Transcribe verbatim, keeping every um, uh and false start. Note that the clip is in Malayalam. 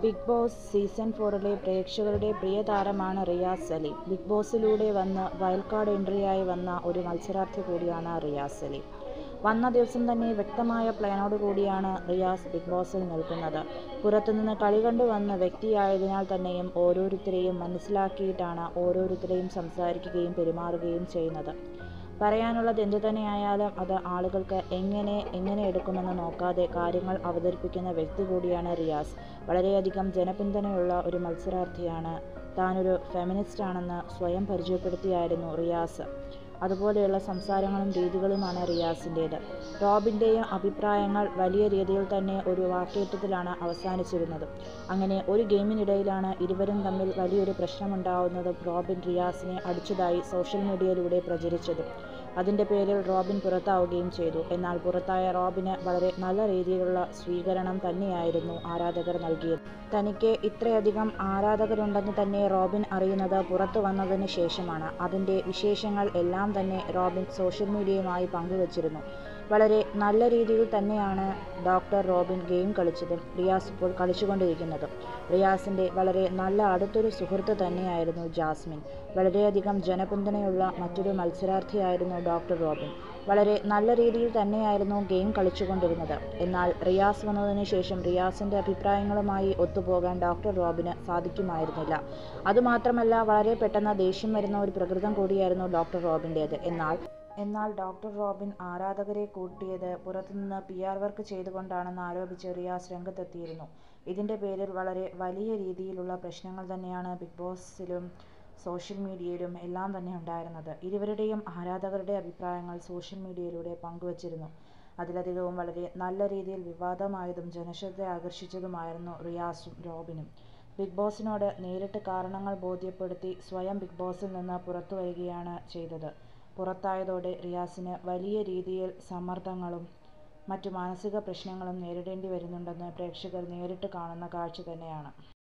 ബിഗ് ബോസ് സീസൺ ഫോറിലെ പ്രേക്ഷകരുടെ പ്രിയ താരമാണ് റിയാസ് സലീം. ബിഗ് ബോസിലൂടെ വന്ന് വൈൽഡ് കാർഡ് എൻട്രിയായി വന്ന ഒരു മത്സരാർത്ഥി കൂടിയാണ് റിയാസ് സലീം. വന്ന ദിവസം തന്നെ വ്യക്തമായ പ്ലാനോട് കൂടിയാണ് റിയാസ് ബിഗ് ബോസിൽ നിൽക്കുന്നത്. പുറത്തുനിന്ന് കളി കണ്ടു വന്ന വ്യക്തിയായതിനാൽ തന്നെയും ഓരോരുത്തരെയും മനസ്സിലാക്കിയിട്ടാണ് ഓരോരുത്തരെയും സംസാരിക്കുകയും പെരുമാറുകയും ചെയ്യുന്നത്. പറയാനുള്ളത് എന്തു തന്നെയായാലും അത് ആളുകൾക്ക് എങ്ങനെ എങ്ങനെ എടുക്കുമെന്ന് നോക്കാതെ കാര്യങ്ങൾ അവതരിപ്പിക്കുന്ന വ്യക്തി കൂടിയാണ് റിയാസ്. വളരെയധികം ജനപിന്തുണയുള്ള ഒരു മത്സരാർത്ഥിയാണ്. താനൊരു ഫെമിനിസ്റ്റാണെന്ന് സ്വയം പരിചയപ്പെടുത്തിയായിരുന്നു റിയാസ്. അതുപോലെയുള്ള സംസാരങ്ങളും രീതികളുമാണ് റിയാസിൻ്റേത്. റോബിൻ്റെയും അഭിപ്രായങ്ങൾ വലിയ രീതിയിൽ തന്നെ ഒരു വാക്കേറ്റത്തിലാണ് അവസാനിച്ചിരുന്നത്. അങ്ങനെ ഒരു ഗെയിമിനിടയിലാണ് ഇരുവരും തമ്മിൽ വലിയൊരു പ്രശ്നമുണ്ടാവുന്നതും റോബിൻ റിയാസിനെ അടിച്ചതായി സോഷ്യൽ മീഡിയയിലൂടെ പ്രചരിച്ചതും. അതിൻ്റെ പേരിൽ റോബിൻ പുറത്താവുകയും ചെയ്തു. എന്നാൽ പുറത്തായ റോബിന് വളരെ നല്ല രീതിയിലുള്ള സ്വീകരണം തന്നെയായിരുന്നു ആരാധകർ നൽകിയത്. തനിക്ക് ഇത്രയധികം ആരാധകരുണ്ടെന്ന് തന്നെ റോബിൻ അറിയുന്നത് പുറത്തു വന്നതിന് ശേഷമാണ്. അതിൻ്റെ വിശേഷങ്ങൾ എല്ലാം തന്നെ റോബിൻ സോഷ്യൽ മീഡിയയുമായി പങ്കുവച്ചിരുന്നു. വളരെ നല്ല രീതിയിൽ തന്നെയാണ് ഡോക്ടർ റോബിൻ ഗെയിം കളിച്ചതും റിയാസ് ഇപ്പോൾ കളിച്ചുകൊണ്ടിരിക്കുന്നതും. റിയാസിൻ്റെ വളരെ നല്ല അടുത്തൊരു സുഹൃത്ത് തന്നെയായിരുന്നു ജാസ്മിൻ. വളരെയധികം ജനപിന്തുണയുള്ള മറ്റൊരു മത്സരാർത്ഥിയായിരുന്നു ഡോക്ടർ റോബിൻ. വളരെ നല്ല രീതിയിൽ തന്നെയായിരുന്നു ഗെയിം കളിച്ചുകൊണ്ടിരുന്നത്. എന്നാൽ റിയാസ് വന്നതിന് ശേഷം റിയാസിൻ്റെ അഭിപ്രായങ്ങളുമായി ഒത്തുപോകാൻ ഡോക്ടർ റോബിന് സാധിക്കുമായിരുന്നില്ല. അതുമാത്രമല്ല വളരെ പെട്ടെന്ന് ദേഷ്യം വരുന്ന ഒരു പ്രകൃതം കൂടിയായിരുന്നു ഡോക്ടർ റോബിൻ്റേത്. എന്നാൽ എന്നാൽ ഡോക്ടർ റോബിൻ ആരാധകരെ കൂട്ടിയത് പുറത്തുനിന്ന് പി ആർ വർക്ക് ചെയ്തുകൊണ്ടാണെന്ന് ആരോപിച്ച് റിയാസ് രംഗത്തെത്തിയിരുന്നു. ഇതിൻ്റെ പേരിൽ വളരെ വലിയ രീതിയിലുള്ള പ്രശ്നങ്ങൾ തന്നെയാണ് ബിഗ് ബോസിലും സോഷ്യൽ മീഡിയയിലും എല്ലാം തന്നെ ഉണ്ടായിരുന്നത്. ഇരുവരുടെയും ആരാധകരുടെ അഭിപ്രായങ്ങൾ സോഷ്യൽ മീഡിയയിലൂടെ പങ്കുവച്ചിരുന്നു. അതിലധികവും വളരെ നല്ല രീതിയിൽ വിവാദമായതും ജനശ്രദ്ധ ആകർഷിച്ചതുമായിരുന്നു റിയാസും റോബിനും. ബിഗ് ബോസിനോട് നേരിട്ട് കാരണങ്ങൾ ബോധ്യപ്പെടുത്തി സ്വയം ബിഗ് ബോസിൽ നിന്ന് പുറത്തു വരികയാണ് ചെയ്തത്. പുറത്തായതോടെ റിയാസിന് വലിയ രീതിയിൽ സമ്മർദ്ദങ്ങളും മറ്റു മാനസിക പ്രശ്നങ്ങളും നേരിടേണ്ടി വരുന്നുണ്ടെന്ന് പ്രേക്ഷകർ നേരിട്ട് കാണുന്ന കാഴ്ച തന്നെയാണ്.